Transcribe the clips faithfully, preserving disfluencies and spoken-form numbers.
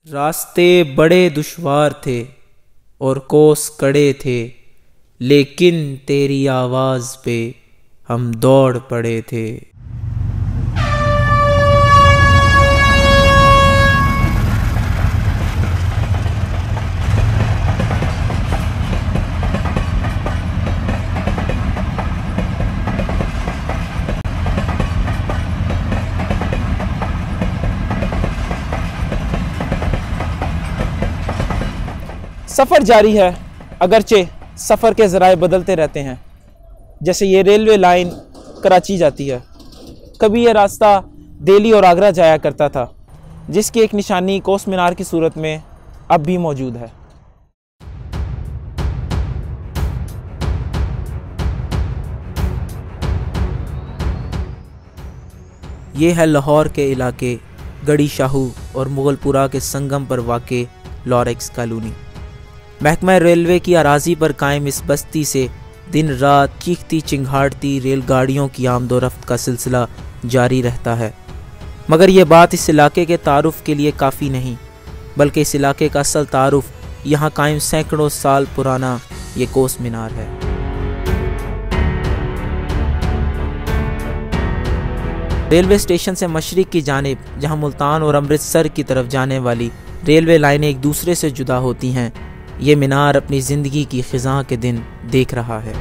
راستے بڑے دشوار تھے اور کوس کڑے تھے، لیکن تیری آواز پہ ہم دوڑ پڑے تھے۔ سفر جاری ہے، اگرچہ سفر کے ذرائع بدلتے رہتے ہیں۔ جیسے یہ ریلوے لائن کراچی جاتی ہے، کبھی یہ راستہ دہلی اور آگرہ جایا کرتا تھا، جس کی ایک نشانی کوس مینار کی صورت میں اب بھی موجود ہے۔ یہ ہے لاہور کے علاقے گڑی شاہو اور مغل پورہ کے سنگم پر واقع لوریکس کالونی۔ محکمہ ریلوے کی اراضی پر قائم اس بستی سے دن رات چیختی چنگھاڑتی ریل گاڑیوں کی آمد و رفت کا سلسلہ جاری رہتا ہے، مگر یہ بات اس علاقے کے تعارف کے لیے کافی نہیں، بلکہ اس علاقے کا اصل تعارف یہاں قائم سینکڑوں سال پرانا یہ کوس مینار ہے۔ ریلوے اسٹیشن سے مشرق کی جانب جہاں ملتان اور امرتسر کی طرف جانے والی ریلوے لائنیں ایک دوسرے سے جدا ہوتی ہیں، یہ مینار اپنی زندگی کی خزاں کے دن دیکھ رہا ہے۔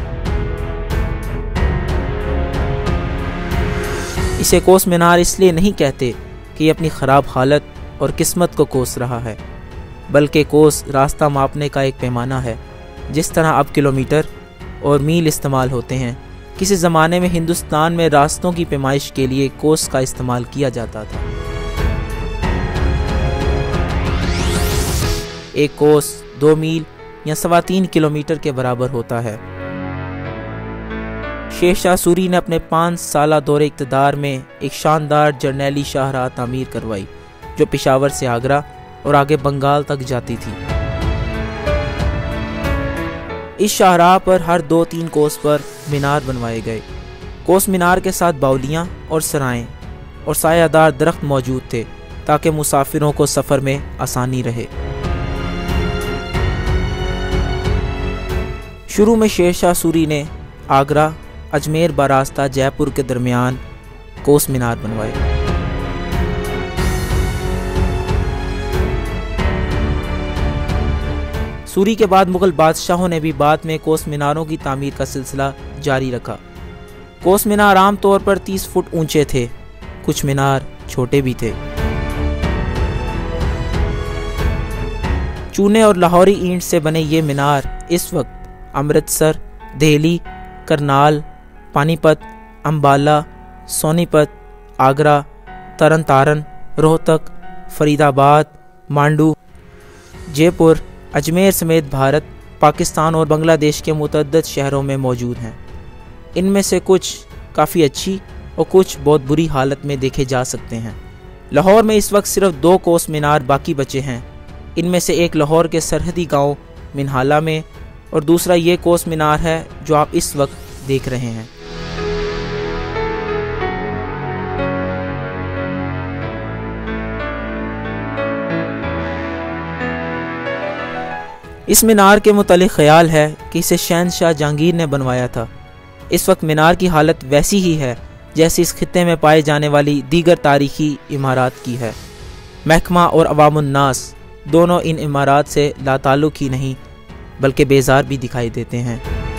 اسے کوس مینار اس لیے نہیں کہتے کہ یہ اپنی خراب حالت اور قسمت کو کوس رہا ہے، بلکہ کوس راستہ ماپنے کا ایک پیمانہ ہے۔ جس طرح اب کلومیٹر اور میل استعمال ہوتے ہیں، کسی زمانے میں ہندوستان میں راستوں کی پیمائش کے لیے کوس کا استعمال کیا جاتا تھا۔ ایک کوس دو میل یا سوا تین کلومیٹر کے برابر ہوتا ہے۔ شیر شاہ سوری نے اپنے پانچ سالہ دور اقتدار میں ایک شاندار جرنیلی شاہراہ تعمیر کروائی، جو پشاور سے آگرہ اور آگے بنگال تک جاتی تھی۔ اس شاہراہ پر ہر دو تین کوس پر مینار بنوائے گئے۔ کوس مینار کے ساتھ باولیاں اور سرائیں اور سایہ دار درخت موجود تھے تاکہ مسافروں کو سفر میں آسانی رہے۔ شروع میں شیر شاہ سوری نے آگرہ اجمیر براستہ جے پور کے درمیان کوس مینار بنوائے۔ سوری کے بعد مغل بادشاہوں نے بھی بعد میں کوس میناروں کی تعمیر کا سلسلہ جاری رکھا۔ کوس مینار عام طور پر تیس فٹ اونچے تھے، کچھ مینار چھوٹے بھی تھے۔ چونے اور لاہوری اینٹ سے بنے یہ مینار اس وقت امرتسر، دہلی، کرنال، پانی پت، امبالہ، سونی پت، آگرہ، ترن تارن، روہتک، فرید آباد، مانڈو، جے پور، اجمیر سمیت بھارت، پاکستان اور بنگلہ دیش کے متعدد شہروں میں موجود ہیں۔ ان میں سے کچھ کافی اچھی اور کچھ بہت بری حالت میں دیکھے جا سکتے ہیں۔ لاہور میں اس وقت صرف دو کوس مینار باقی بچے ہیں۔ ان میں سے ایک لاہور کے سرحدی گاؤں منہالہ میں اور دوسرا یہ کوس مینار ہے جو آپ اس وقت دیکھ رہے ہیں۔ اس مینار کے متعلق خیال ہے کہ اسے شہنشاہ جہانگیر نے بنوایا تھا۔ اس وقت مینار کی حالت ویسی ہی ہے جیسی اس خطے میں پائے جانے والی دیگر تاریخی عمارات کی ہے۔ محکمہ اور عوام الناس دونوں ان عمارات سے لا تعلق ہی نہیں بلکہ بیزار بھی دکھائی دیتے ہیں۔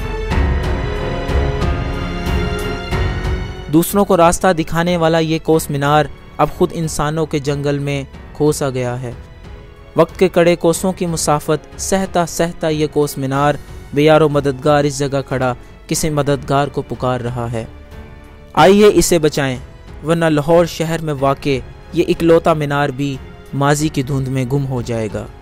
دوسروں کو راستہ دکھانے والا یہ کوس مینار اب خود انسانوں کے جنگل میں کھوسا گیا ہے۔ وقت کے کڑے کوسوں کی مسافت سہتا سہتا یہ کوس مینار بے یار و مددگار اس جگہ کھڑا کسی مددگار کو پکار رہا ہے۔ آئیے اسے بچائیں، ورنہ لاہور شہر میں واقع یہ اکلوتا مینار بھی ماضی کی دھند میں گم ہو جائے گا۔